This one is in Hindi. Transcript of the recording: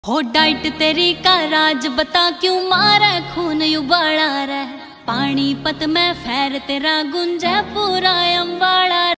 हो डाइट तेरी का राज बता क्यों मारे खून उबाला रे। पानीपत में फैर तेरा गुंजे पूरा